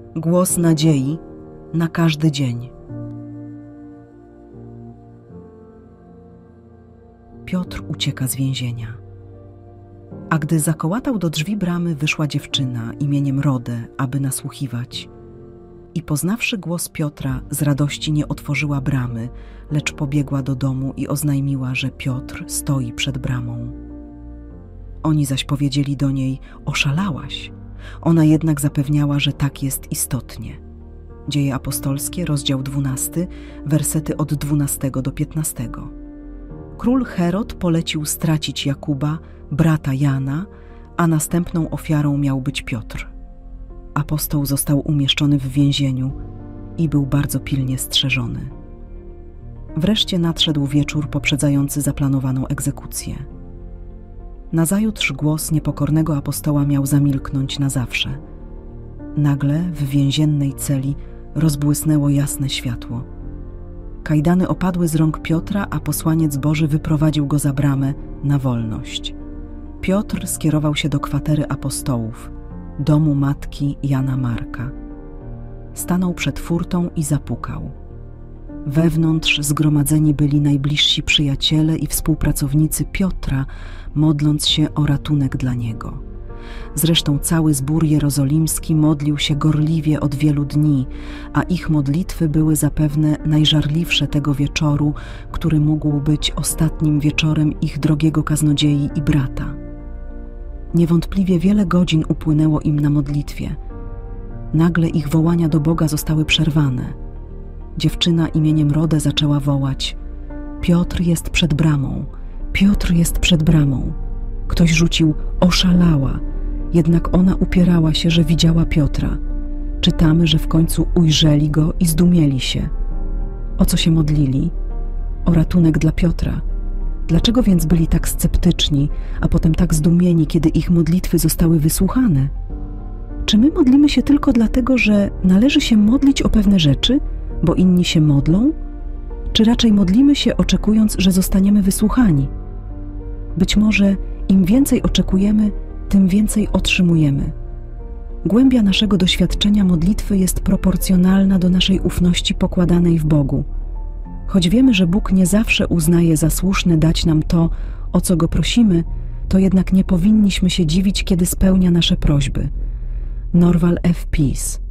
Głos nadziei na każdy dzień. Piotr ucieka z więzienia. A gdy zakołatał do drzwi bramy, wyszła dziewczyna imieniem Rodę, aby nasłuchiwać. I poznawszy głos Piotra, z radości nie otworzyła bramy, lecz pobiegła do domu i oznajmiła, że Piotr stoi przed bramą. Oni zaś powiedzieli do niej: oszalałaś. Ona jednak zapewniała, że tak jest istotnie. Dzieje apostolskie, rozdział 12, wersety od 12 do 15. Król Herod polecił stracić Jakuba, brata Jana, a następną ofiarą miał być Piotr. Apostoł został umieszczony w więzieniu i był bardzo pilnie strzeżony. Wreszcie nadszedł wieczór poprzedzający zaplanowaną egzekucję. Nazajutrz głos niepokornego apostoła miał zamilknąć na zawsze. Nagle w więziennej celi rozbłysnęło jasne światło. Kajdany opadły z rąk Piotra, a posłaniec Boży wyprowadził go za bramę na wolność. Piotr skierował się do kwatery apostołów, domu matki Jana Marka. Stanął przed furtą i zapukał. Wewnątrz zgromadzeni byli najbliżsi przyjaciele i współpracownicy Piotra, modląc się o ratunek dla niego. Zresztą cały zbór jerozolimski modlił się gorliwie od wielu dni, a ich modlitwy były zapewne najżarliwsze tego wieczoru, który mógł być ostatnim wieczorem ich drogiego kaznodziei i brata. Niewątpliwie wiele godzin upłynęło im na modlitwie. Nagle ich wołania do Boga zostały przerwane. Dziewczyna imieniem Rodę zaczęła wołać: Piotr jest przed bramą, Piotr jest przed bramą. Ktoś rzucił: oszalała, jednak ona upierała się, że widziała Piotra. Czytamy, że w końcu ujrzeli go i zdumieli się. O co się modlili? O ratunek dla Piotra. Dlaczego więc byli tak sceptyczni, a potem tak zdumieni, kiedy ich modlitwy zostały wysłuchane? Czy my modlimy się tylko dlatego, że należy się modlić o pewne rzeczy, bo inni się modlą? Czy raczej modlimy się, oczekując, że zostaniemy wysłuchani? Być może im więcej oczekujemy, tym więcej otrzymujemy. Głębia naszego doświadczenia modlitwy jest proporcjonalna do naszej ufności pokładanej w Bogu. Choć wiemy, że Bóg nie zawsze uznaje za słuszne dać nam to, o co Go prosimy, to jednak nie powinniśmy się dziwić, kiedy spełnia nasze prośby. Norval F. Peace.